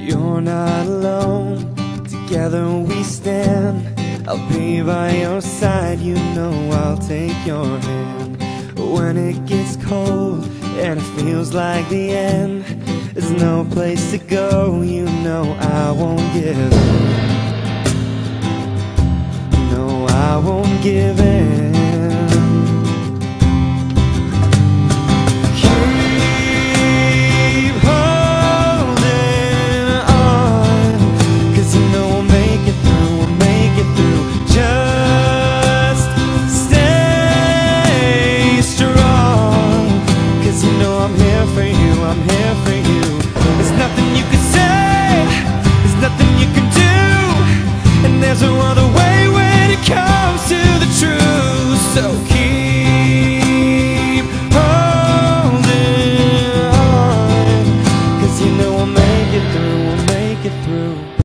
You're not alone, together we stand. I'll be by your side, you know I'll take your hand. When it gets cold and it feels like the end, there's no place to go, you know I won't give in. No, I won't give in. Keep holding on, 'cause you know we'll make it through, we'll make it through. Just stay strong, 'cause you know I'm here for you, I'm here for you. There's nothing you can say, there's nothing you can do, and there's no other way when it comes to the truth. So keep holding on, 'cause you know we'll make it through, we'll make it through.